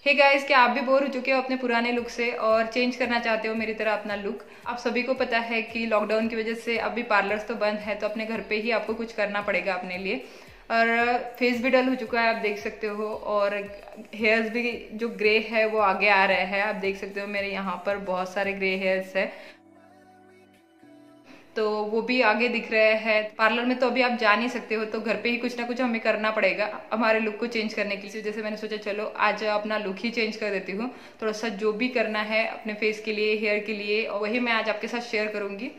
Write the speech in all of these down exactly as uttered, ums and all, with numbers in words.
Hey guys, क्या आप भी बोर हो चुके हो अपने पुराने लुक से और चेंज करना चाहते हो मेरी तरह अपना लुक? आप सभी को पता है कि लॉकडाउन की वजह से अभी पार्लर्स तो बंद है, तो अपने घर पे ही आपको कुछ करना पड़ेगा अपने लिए। और फेस भी डल हो चुका है, आप देख सकते हो, और हेयर्स भी जो ग्रे है वो आगे आ रहे हैं। आप देख सकते हो मेरे यहाँ पर बहुत सारे ग्रे हेयर्स है, तो वो भी आगे दिख रहे हैं। पार्लर में तो अभी आप जा नहीं सकते हो, तो घर पे ही कुछ ना कुछ हमें करना पड़ेगा हमारे लुक को चेंज करने की। जैसे मैंने सोचा चलो आज अपना लुक ही चेंज कर देती हूँ, थोड़ा सा जो भी करना है अपने फेस के लिए, हेयर के लिए, और वही मैं आज आपके साथ शेयर करूंगी।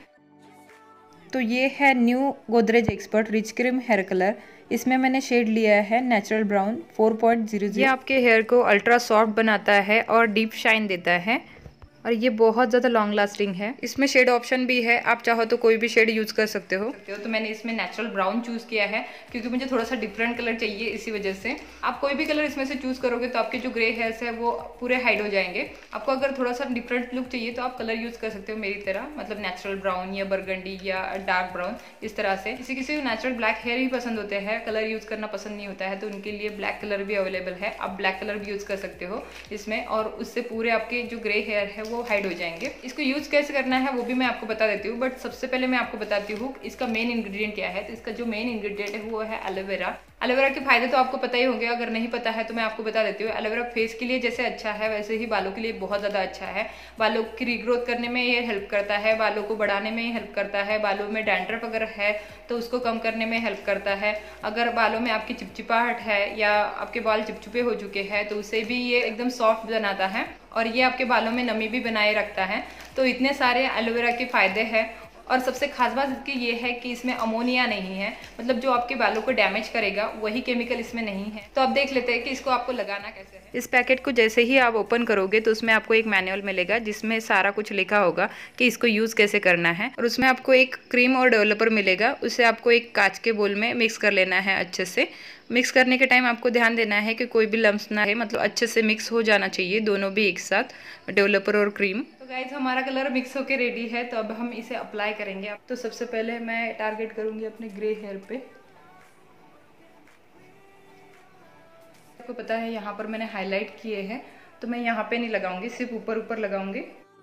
तो ये है new Godrej expert rich cream hair colour. इसमें मैंने शेड लिया है natural brown four point zero zero. ये आपके हेयर को अल्ट्रा सॉफ्ट बनाता है और डीप शाइन देता है, और ये बहुत ज़्यादा लॉन्ग लास्टिंग है। इसमें शेड ऑप्शन भी है, आप चाहो तो कोई भी शेड यूज कर सकते हो। तो मैंने इसमें नेचुरल ब्राउन चूज किया है क्योंकि मुझे थोड़ा सा डिफरेंट कलर चाहिए, इसी वजह से। आप कोई भी कलर इसमें से चूज करोगे तो आपके जो ग्रे हेयर्स है वो पूरे हाइड हो जाएंगे। आपको अगर थोड़ा सा डिफरेंट लुक चाहिए तो आप कलर यूज कर सकते हो मेरी तरह, मतलब नेचुरल ब्राउन या बरगंडी या डार्क ब्राउन, इस तरह से। किसी किसी को नेचुरल ब्लैक हेयर ही पसंद होते हैं, कलर यूज करना पसंद नहीं होता है, तो उनके लिए ब्लैक कलर भी अवेलेबल है। आप ब्लैक कलर भी यूज कर सकते हो इसमें, और उससे पूरे आपके जो ग्रे हेयर है वो हाइड हो जाएंगे। इसको यूज कैसे करना है वो भी मैं आपको बता देती हूँ, बट सबसे पहले मैं आपको बताती हूँ इसका मेन इंग्रेडिएंट क्या है। तो इसका जो मेन इंग्रेडिएंट है वो है एलोवेरा। एलोवेरा के फायदे तो आपको पता ही होंगे, अगर नहीं पता है तो मैं आपको बता देती हूँ। एलोवेरा फेस के लिए जैसे अच्छा है, वैसे ही बालों के लिए बहुत ज्यादा अच्छा है। बालों की रीग्रोथ करने में ये हेल्प करता है, बालों को बढ़ाने में हेल्प करता है, बालों में डैंड्रफ अगर है तो उसको कम करने में हेल्प करता है। अगर बालों में आपकी चिपचिपाहट है या आपके बाल चिपचिपे हो चुके हैं तो उसे भी ये एकदम सॉफ्ट बनाता है, और ये आपके बालों में नमी भी बनाए रखता है। तो इतने सारे एलोवेरा के फायदे हैं, और सबसे खास बात इसकी ये है कि इसमें अमोनिया नहीं है, मतलब जो आपके बालों को डैमेज करेगा वही केमिकल इसमें नहीं है। तो अब देख लेते हैं कि इसको आपको लगाना कैसे है। इस पैकेट को जैसे ही आप ओपन करोगे तो उसमें आपको एक मैनुअल मिलेगा जिसमें सारा कुछ लिखा होगा कि इसको यूज कैसे करना है, और उसमें आपको एक क्रीम और डेवलपर मिलेगा। उसे आपको एक कांच के बोल में मिक्स कर लेना है अच्छे से। मिक्स करने के टाइम आपको ध्यान देना है कि कोई भी लम्स ना है, मतलब अच्छे से मिक्स हो जाना चाहिए दोनों भी एक साथ, डेवलपर और क्रीम। तो गाइज हमारा कलर मिक्स होके रेडी है, तो अब हम इसे अप्लाई करेंगे। तो सबसे पहले मैं टारगेट करूंगी अपने ग्रे हेयर पे। आपको पता है यहाँ पर मैंने हाईलाइट किए हैं, तो मैं यहाँ पे नहीं लगाऊंगी, सिर्फ ऊपर ऊपर लगाऊंगी।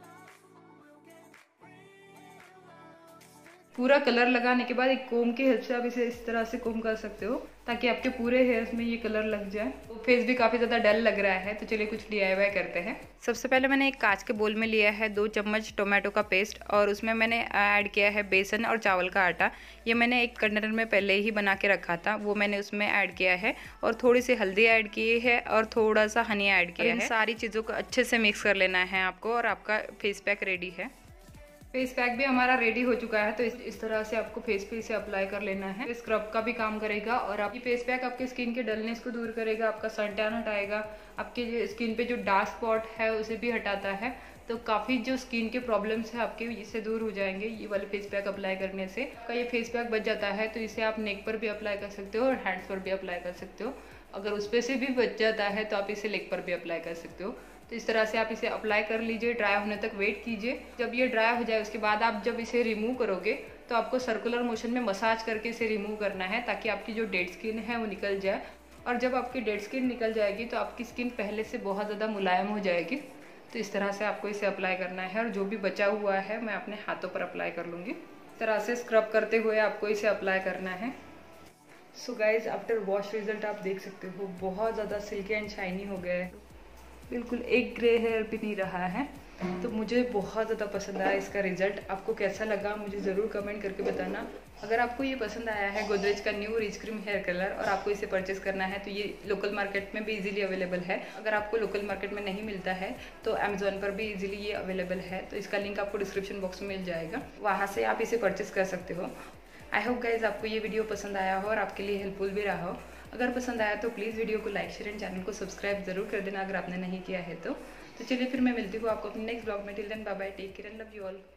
पूरा कलर लगाने के बाद एक कोम की हेल्प से आप इसे इस तरह से कोम कर सकते हो ताकि आपके पूरे हेयर्स में ये कलर लग जाए। तो फेस भी काफी ज्यादा डल लग रहा है, तो चलिए कुछ डी आई वाई करते हैं। सबसे पहले मैंने एक कांच के बोल में लिया है दो चम्मच टोमेटो का पेस्ट, और उसमें मैंने ऐड किया है बेसन और चावल का आटा। ये मैंने एक कंटेनर में पहले ही बना के रखा था, वो मैंने उसमें ऐड किया है, और थोड़ी सी हल्दी ऐड की है और थोड़ा सा हनी ऐड किया है। इन सारी चीज़ों को अच्छे से मिक्स कर लेना है आपको, और आपका फेस पैक रेडी है। फेस पैक भी हमारा रेडी हो चुका है, तो इस, इस तरह से आपको फेस पे इसे अप्लाई कर लेना है। स्क्रब का भी काम करेगा, और आपकी फेस पैक आपके स्किन के डलनेस को दूर करेगा, आपका सन टैन हटाएगा, आपके स्किन पे जो डार्क स्पॉट है उसे भी हटाता है। तो काफ़ी जो स्किन के प्रॉब्लम्स है आपके इससे दूर हो जाएंगे ये वाले फेस पैक अप्लाई करने से। आपका ये फेस पैक बच जाता है, तो इसे आप नेक पर भी अप्लाई कर सकते हो और हैंड्स पर भी अप्लाई कर सकते हो। अगर उस पर से भी बच जाता है तो आप इसे लेग पर भी अप्लाई कर सकते हो। तो इस तरह से आप इसे अप्लाई कर लीजिए, ड्राई होने तक वेट कीजिए। जब ये ड्राई हो जाए उसके बाद आप जब इसे रिमूव करोगे तो आपको सर्कुलर मोशन में मसाज करके इसे रिमूव करना है, ताकि आपकी जो डेड स्किन है वो निकल जाए। और जब आपकी डेड स्किन निकल जाएगी तो आपकी स्किन पहले से बहुत ज़्यादा मुलायम हो जाएगी। तो इस तरह से आपको इसे अप्लाई करना है, और जो भी बचा हुआ है मैं अपने हाथों पर अप्लाई कर लूँगी। इस तरह से स्क्रब करते हुए आपको इसे अप्लाई करना है। So guys after wash result आप देख सकते हो बहुत ज़्यादा सिल्की एंड शाइनी हो गया है, बिल्कुल एक ग्रे हेयर भी नहीं रहा है। तो मुझे बहुत ज़्यादा पसंद आया इसका रिजल्ट। आपको कैसा लगा मुझे ज़रूर कमेंट करके बताना। अगर आपको ये पसंद आया है गोदरेज का new rich cream hair colour, और आपको इसे परचेस करना है, तो ये लोकल मार्केट में भी इजीली अवेलेबल है। अगर आपको लोकल मार्केट में नहीं मिलता है तो अमेजोन पर भी इजीली ये अवेलेबल है, तो इसका लिंक आपको डिस्क्रिप्शन बॉक्स में मिल जाएगा, वहाँ से आप इसे परचेस कर सकते हो। आई होप गाइज आपको ये वीडियो पसंद आया हो और आपके लिए हेल्पफुल भी रहा हो। अगर पसंद आया तो प्लीज़ वीडियो को लाइक शेयर एंड चैनल को सब्सक्राइब जरूर कर देना अगर आपने नहीं किया है तो। तो चलिए फिर मैं मिलती हूँ आपको अपने नेक्स्ट ब्लॉग में। Till then bye bye, take care and love you all.